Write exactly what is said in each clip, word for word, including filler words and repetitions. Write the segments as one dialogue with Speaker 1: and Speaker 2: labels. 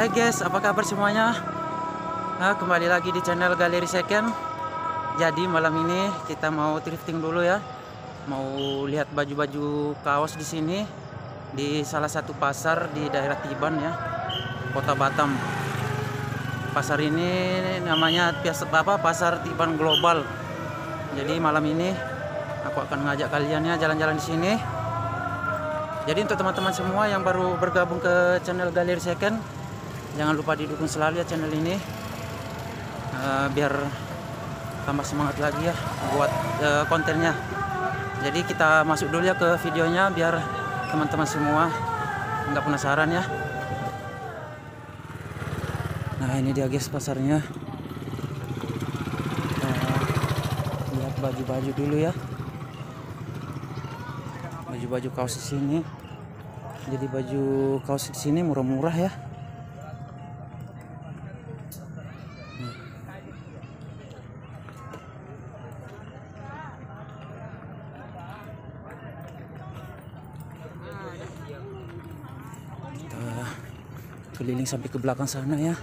Speaker 1: Hai guys, apa kabar semuanya? Nah, kembali lagi di channel Galeri Second. Jadi malam ini kita mau thrifting dulu ya. Mau lihat baju-baju kaos di sini di salah satu pasar di daerah Tiban ya, Kota Batam. Pasar ini namanya biasa apa? Pasar Tiban Global. Jadi malam ini aku akan ngajak kalian ya jalan-jalan di sini. Jadi untuk teman-teman semua yang baru bergabung ke channel Galeri Second, jangan lupa didukung selalu ya channel ini, uh, biar tambah semangat lagi ya buat uh, kontennya. Jadi kita masuk dulu ya ke videonya biar teman-teman semua nggak penasaran ya. Nah ini dia guys pasarnya. Uh, lihat baju-baju dulu ya. Baju-baju kaos di sini. Jadi baju kaos di sini murah-murah ya. Kita keliling sampai ke belakang sana ya.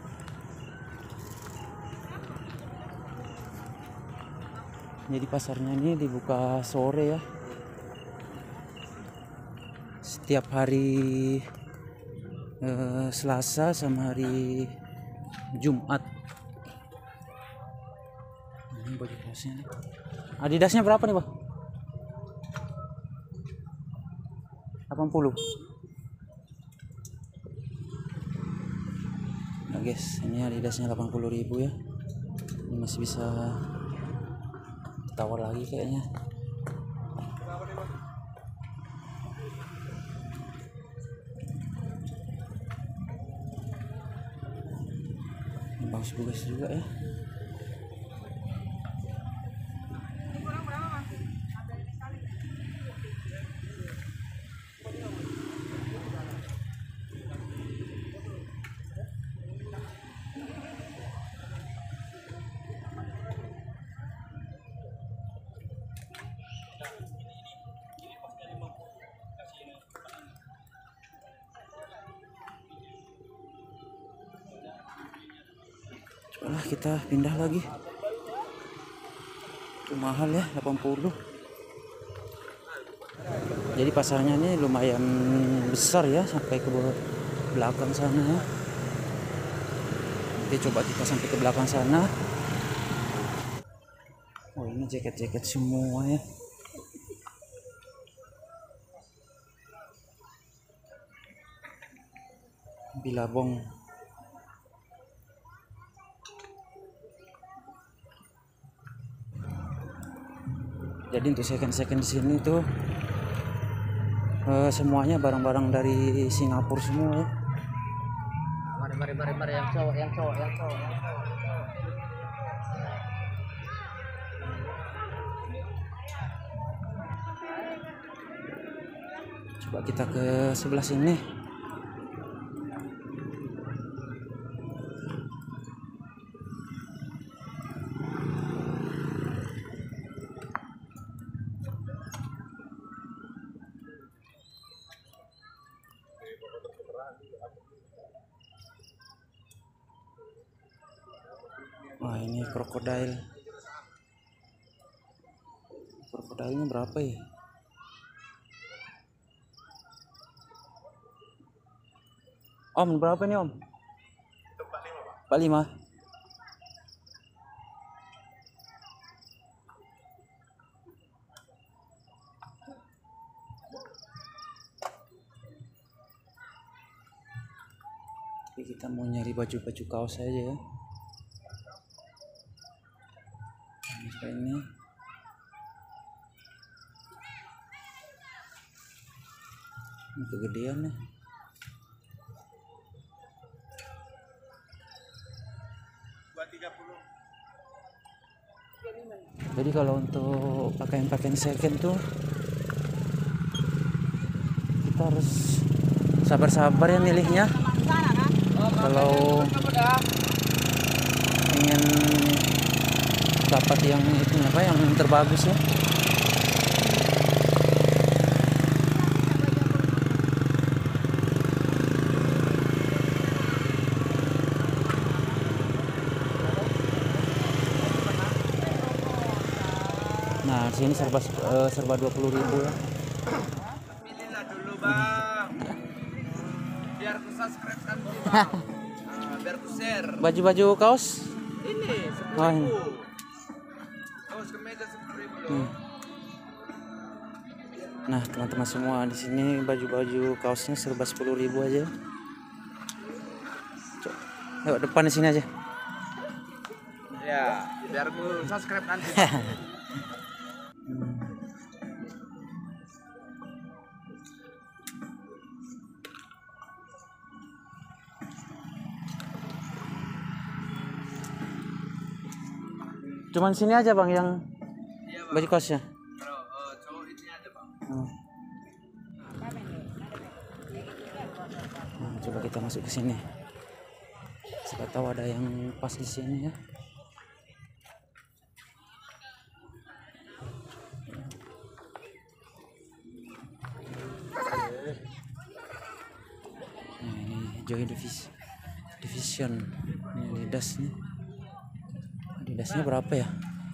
Speaker 1: Jadi pasarnya ini dibuka sore ya. Setiap hari eh, Selasa sama hari Jumat. Ini baju kaosnya nih. Adidasnya berapa nih, Bang? delapan puluh. Nah, guys, ini Adidasnya delapan puluh ribu ya. Ini masih bisa tawar lagi kayaknya. Bagus-bagus juga ya. Cobalah kita pindah lagi. Itu mahal ya, delapan puluh. Jadi pasarnya ini lumayan besar ya, sampai ke belakang sana ya. Oke, coba kita sampai ke belakang sana. Oh, ini jaket-jaket semua ya. Bilabong. Jadi untuk second-second di sini tuh uh, semuanya barang-barang dari Singapura semua ya.
Speaker 2: Mari mari mari mari yang cowok yang cowok yang cowok.
Speaker 1: Coba kita ke sebelah sini. Wah, ini krokodil. Krokodilnya berapa ya? Om, berapa nih Om? empat puluh lima. Tapi kita mau nyari baju-baju kaos aja ya. Ini ini kegedean nih. Jadi kalau untuk pakaian-pakaian second tuh kita harus sabar-sabar ya milihnya. Kalau ingin dapat yang itu apa yang terbagus ya. Di sini serba uh, serba dua puluh ribu ya.
Speaker 3: Pilihlah dulu bang, biar ku subscribe kan bang. Nah, biar ku share.
Speaker 1: Baju-baju kaos?
Speaker 3: Ini
Speaker 1: Oh, ini.
Speaker 3: sepuluh. Kaos kemeja sepuluh ribu loh.
Speaker 1: Hmm. Nah teman-teman semua, di sini baju-baju kaosnya serba sepuluh ribu aja. Cok. Yuk depan di sini aja.
Speaker 3: Ya, biar ku subscribe nanti.
Speaker 1: Cuman sini aja bang yang
Speaker 3: Iya,
Speaker 1: baju kaosnya.
Speaker 3: Kalau uh, cowok ini ada bang.
Speaker 1: Hmm. Nah, coba kita masuk ke sini. Siapa tahu ada yang pas di sini ya. Nah, ini Joy Divis Division. Ini Adidas nih. Adidasnya berapa ya?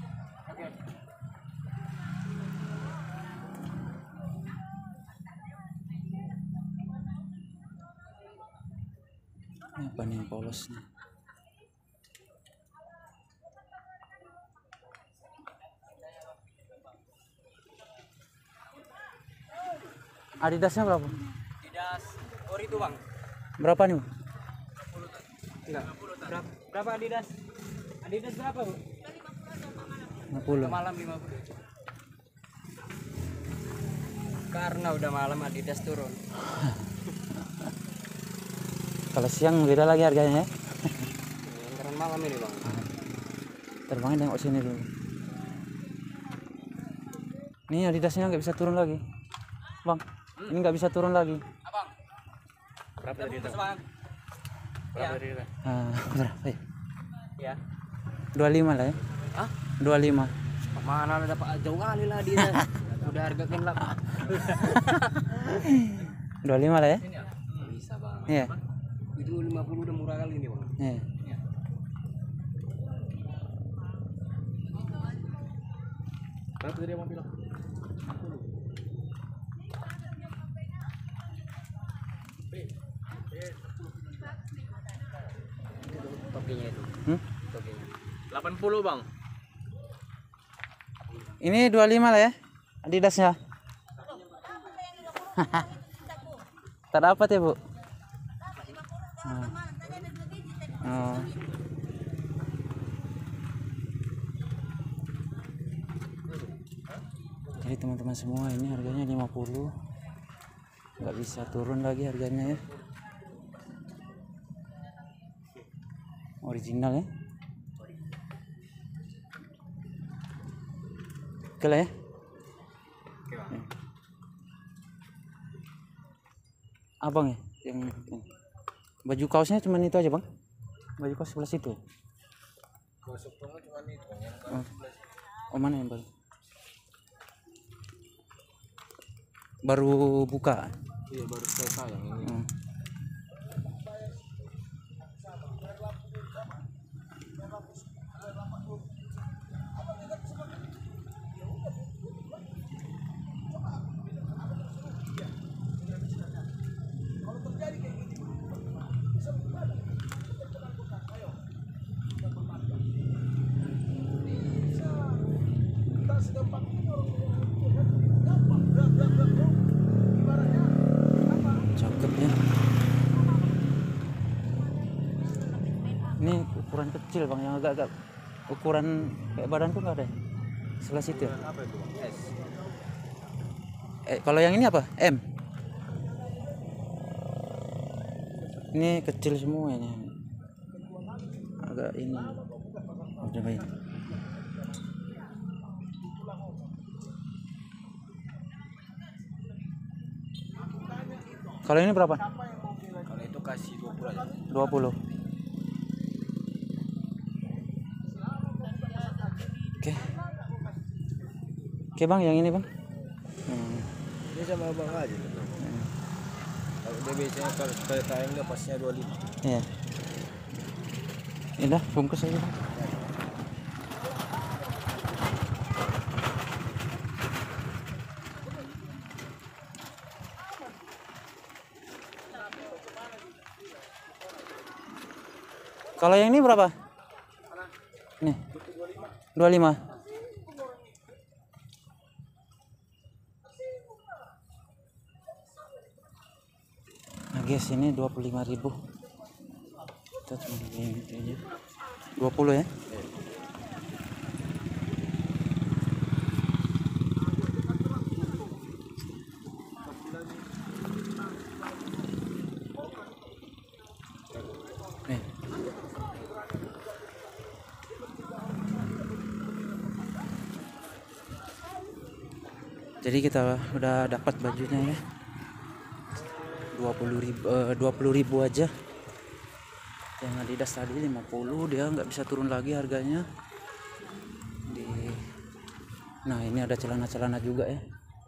Speaker 1: Ini apa nih yang polos nih? Adidasnya berapa?
Speaker 2: Adidas ori itu bang.
Speaker 1: Berapa nih?
Speaker 2: Enggak. Berapa, berapa Adidas? Adidas berapa bu?
Speaker 1: lima puluh.
Speaker 2: Malam lima puluh. Karena udah malam Adidas turun.
Speaker 1: Kalau siang beda lagi harganya ya.
Speaker 2: Karena malam ini bang.
Speaker 1: Terbangin tengok sini dulu. Nih Adidasnya nggak bisa turun lagi, bang. Ini nggak bisa turun lagi.
Speaker 2: Abang. Berapa tadi itu? Berapa tadi itu?
Speaker 1: Ah, berapa ya?
Speaker 2: Ya.
Speaker 1: dua puluh lima lah ya.
Speaker 2: Hah?
Speaker 1: dua puluh lima.
Speaker 2: Mana ada dapat jauh kali lah dia. Udah harga kenlap.
Speaker 1: dua puluh lima lah ya.
Speaker 2: Bisa bang.
Speaker 1: Iya.
Speaker 2: Itu lima puluh udah murah kali ini bang.
Speaker 1: Iya.
Speaker 2: Berapa tadi abang bilang? Topinya itu.
Speaker 1: Hmm?
Speaker 2: Topinya.
Speaker 3: delapan puluh bang.
Speaker 1: Ini dua puluh lima lah ya. Adidasnya. Tak dapat ya, Bu? Hmm. Oh. Jadi teman-teman semua, ini harganya lima puluh. Nggak bisa turun lagi harganya ya. Original ya. Oke lah ya. Abang ya yang, yang baju kaosnya cuma itu aja bang, baju kaos sebelah situ. Oh, oh mana yang baru baru buka?
Speaker 2: Iya baru selesai yang ini.
Speaker 1: Hmm. Cakep ya. Ini ukuran kecil bang, yang agak-agak ukuran kayak badanku nggak ada. Sebelah situ.
Speaker 2: Apa itu bang? S.
Speaker 1: Eh, kalau yang ini apa? M. Ini kecil semua ini. Agak ini. Udah baik. Kalau ini berapa?
Speaker 2: Kalau itu kasih dua puluh aja.
Speaker 1: dua puluh. Oke. Oke bang, yang ini bang. Hmm.
Speaker 2: Ini sama abang aja.
Speaker 1: Hmm.
Speaker 2: Kalau dia biasanya kalau kayak kain dia pasnya dua puluh lima.
Speaker 1: Iya. Ini dah bungkus aja bang. Kalau yang ini berapa? Nih. dua puluh lima. Nah, guys, ini dua puluh lima ribu. Kita cuma beli ini aja. dua puluh ya. Nih. Jadi kita udah dapat bajunya ya. dua puluh ribu, eh, dua puluh ribu aja. Yang Adidas tadi lima puluh, dia nggak bisa turun lagi harganya. Di Nah, ini ada celana-celana juga ya.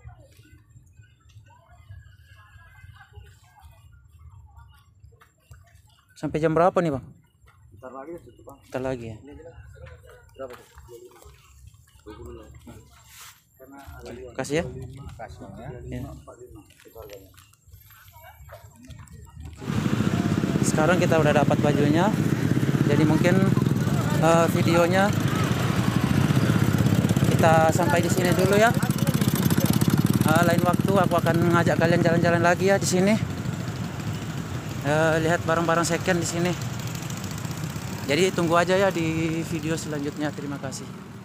Speaker 1: Sampai jam berapa nih, Bang?
Speaker 3: Bentar lagi tutup, Bang.
Speaker 1: Bentar lagi ya.
Speaker 3: Berapa tuh? dua puluh lah. Karena ada
Speaker 1: Kasih ya.
Speaker 3: kasih ya.
Speaker 1: Ya.
Speaker 3: empat puluh lima itu harganya.
Speaker 1: Sekarang kita udah dapat bajunya. Jadi mungkin uh, videonya kita sampai di sini dulu ya. Uh, lain waktu aku akan ngajak kalian jalan-jalan lagi ya di sini. Uh, lihat barang-barang second di sini. Jadi tunggu aja ya di video selanjutnya. Terima kasih.